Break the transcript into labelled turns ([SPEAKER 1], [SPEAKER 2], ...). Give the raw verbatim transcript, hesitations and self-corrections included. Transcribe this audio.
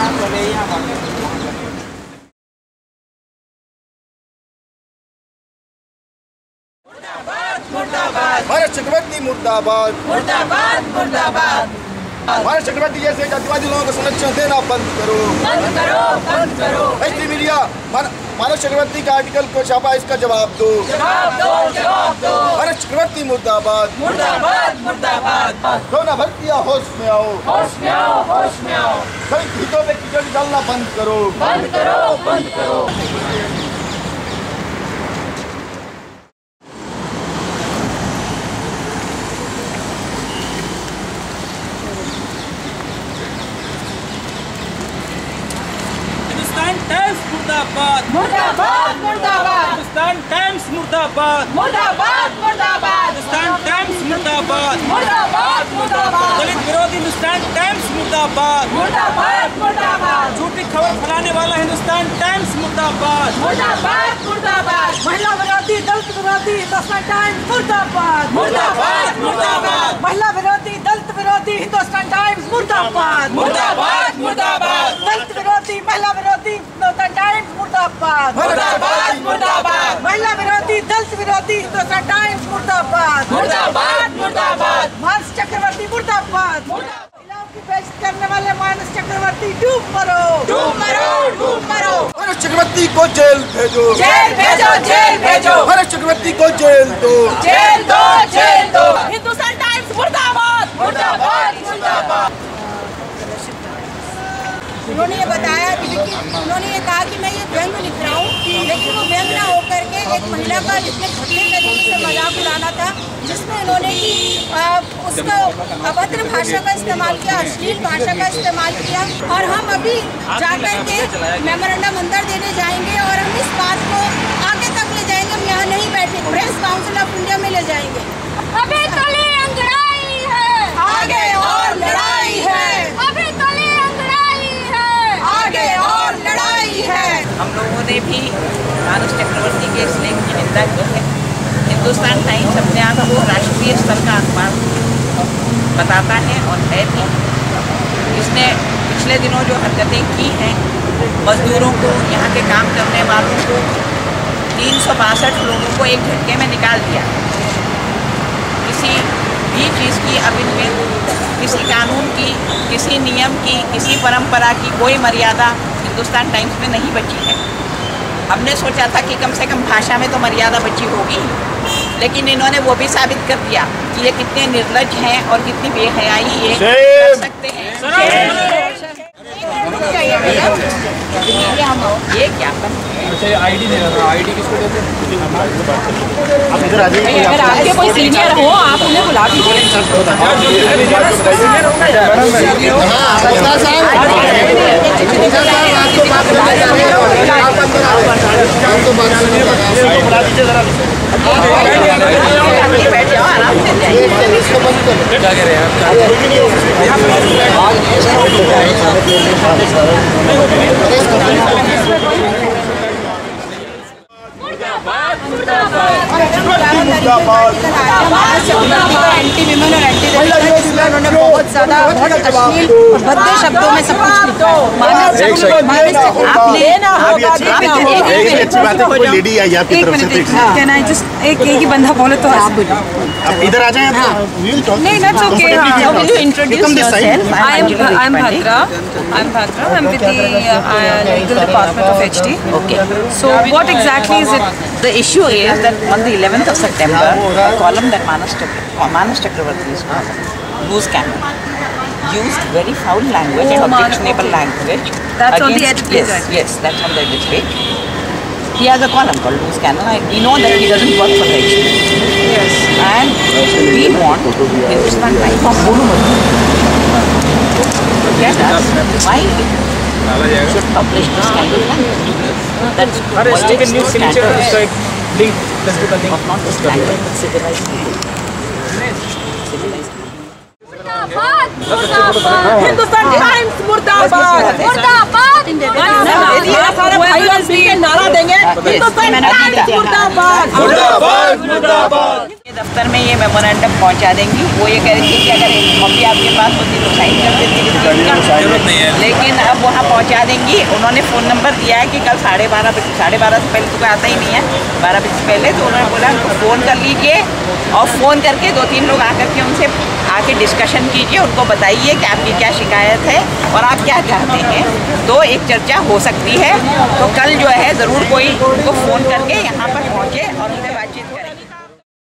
[SPEAKER 1] भारत चक्रवर्ती मुर्दाबाद मुर्दाबाद मुर्दाबाद। भारत चक्रवर्ती जैसे जातिवादी लोगों को संरक्षण देना बंद करो बंद करो बंद करो। एच मीडिया भारत चक्रवर्ती के आर्टिकल को छापा, इसका जवाब दो जवाब दो जवाब दो। भारत चक्रवर्ती मुर्दाबाद मुर्दाबाद मुर्दाबाद। दोनों भर्तियाँ होश में आओ होश में आओ होश में आओ। दलित हितों में कीचड़ डालना बंद करो बंद करो बंद करो।
[SPEAKER 2] मुर्दाबाद मुर्दाबाद मुर्दाबाद। हिंदुस्तान टाइम्स मुर्दाबाद मुर्दाबाद मुर्दाबाद। हिंदुस्तान टाइम्स मुर्दाबाद मुर्दाबाद मुर्दाबाद। दलित विरोधी हिंदुस्तान टाइम्स मुर्दाबाद मुर्दाबाद मुर्दाबाद। झूठी खबर फैलाने वाला हिंदुस्तान टाइम्स मुर्दाबाद मुर्दाबाद मुर्दाबाद।
[SPEAKER 3] महिला विरोधी दलित विरोधी हिंदुस्तान टाइम्स मुर्दाबाद
[SPEAKER 2] मुर्दाबाद मुर्दाबाद।
[SPEAKER 3] महिला विरोधी दलित विरोधी हिंदुस्तान टाइम्स मुर्दाबाद
[SPEAKER 2] मुर्दाबाद मुर्दाबाद।
[SPEAKER 3] दलित विरोधी महिला विरोधी हिंदुस्तान टाइम्स मुर्दाबाद
[SPEAKER 2] मुर्दाबाद मुर्दाबाद।
[SPEAKER 3] महिला विरोधी दलित विरोधी हिंदुस्तान टाइम्स मुर्दाबाद
[SPEAKER 2] मुर्दाबाद मुर्दाबाद।
[SPEAKER 3] मानस चक्रवर्ती मुर्दाबाद। महिलाओं की बेइज्जती करने वाले मानस चक्रवर्ती डूब मरो
[SPEAKER 2] डूब मरो डूब मरो।
[SPEAKER 1] भारत चक्रवर्ती को जेल भेजो
[SPEAKER 2] जेल भेजो जेल भेजो।
[SPEAKER 1] भारत चक्रवर्ती को जेल दो
[SPEAKER 2] जेल दो जेल दो।
[SPEAKER 3] हिंदुस्तान टाइम्स मुर्दाबाद
[SPEAKER 2] मुर्दाबाद मुर्दाबाद।
[SPEAKER 4] उन्होंने ये बताया कि उन्होंने ये कहा कि मैं ये व्यंग लिख रहा हूँ, लेकिन वो व्यंग ना होकर के एक महिला का जिसने घटने तरीके से मजाक उड़ाना था, जिसमें उन्होंने कि उसका अभद्र भाषा का इस्तेमाल किया, अश्लील भाषा का इस्तेमाल किया। और हम अभी जाकर के मेमोरेंडम अंदर देने जाएंगे और हम इस बात को आगे तक ले जाएंगे। हम यहाँ नहीं बैठे, प्रेस काउंसिल ऑफ इंडिया में ले जाएंगे।
[SPEAKER 5] अभी तले अंगड़ाई है,
[SPEAKER 4] आगे और लड़ाई है।
[SPEAKER 5] अभी तले अंगड़ाई है,
[SPEAKER 4] आगे और लड़ाई है।
[SPEAKER 6] हम लोगों ने भी मानस चक्रवर्ती के इस लेख की निंदा की है। हिंदुस्तान टाइम्स अपने आप को राष्ट्रीय स्तर का अखबार बताता है और है भी। इसने पिछले दिनों जो हरकतें की हैं, मजदूरों को, यहाँ के काम करने वालों को, तीन सौ बासठ लोगों को एक झटके में निकाल दिया। किसी भी चीज़ की अब इनमें किसी कानून की, किसी नियम की, किसी परंपरा की कोई मर्यादा हिंदुस्तान टाइम्स में नहीं बची है। हमने सोचा था कि कम से कम भाषा में तो मर्यादा बची होगी, लेकिन इन्होंने वो भी साबित कर दिया कि ये कितने निर्लज्ज हैं और कितनी बेहयाई ये कर सकते हैं। ये क्या
[SPEAKER 7] आईडी दे रहा आईडी किसको देते हैं?
[SPEAKER 6] आप इधर आ जाइए। अगर आपके कोई सीनियर हो आप उन्हें बुला दीजिए। बैठ जाओ आराम से क्या कह रहे हैं
[SPEAKER 4] एंटी विमेन और एंटी जिसमें उन्होंने बहुत ज्यादा बहुत अश्लील और भद्दे शब्दों में सब कुछ लिखा है। एक एक ही बंदा बोले तो
[SPEAKER 1] इधर आ जाए।
[SPEAKER 4] नहीं that's okay. Will you introduce yourself? I am I am Bhadra. I am Bhadra. I am with the uh, legal department of H D.
[SPEAKER 6] Okay.
[SPEAKER 4] So what exactly is it?
[SPEAKER 6] The issue is that on the eleventh of September, a column that Manas Manas Chakravarty's column, Loose Cannon, used very foul language and objectionable language.
[SPEAKER 4] That's on the edge page.
[SPEAKER 6] Yes, yes, that's on the edge page. He has a column called Loose Cannon. I, we know that he doesn't work for the H D.
[SPEAKER 4] Yes.
[SPEAKER 6] And we want Hindustan Times to get us why it should publish this kind of language. That's why it's so scandalous. Of not just language, but civilized people. Civilized people.
[SPEAKER 3] Hindustan times मुर्दाबाद मुर्दाबाद। सारे भाइयों के नारा देंगे Hindustan times मुर्दाबाद
[SPEAKER 1] मुर्दाबाद मुर्दाबाद।
[SPEAKER 6] दफ्तर में ये मेमोरेंडम पहुंचा देंगी। वो ये कह रही थी कि अगर एक कॉपी आपके पास पास होती तो साइन कर देती
[SPEAKER 2] जरूरत नहीं है।
[SPEAKER 6] लेकिन अब वहाँ पहुँचा देंगी। उन्होंने फ़ोन नंबर दिया है कि कल साढ़े बारह बजे साढ़े बारह से पहले तो कोई आता ही नहीं है, बारह बजे से पहले। तो उन्होंने बोला उनको फ़ोन कर लीजिए और फ़ोन करके दो तीन लोग आकर के उनसे आके डिस्कशन कीजिए, उनको बताइए कि आपकी क्या शिकायत है और आप क्या चाहते हैं, तो एक चर्चा हो सकती है। तो कल जो है ज़रूर कोई उनको फ़ोन करके यहाँ पर पहुँचे और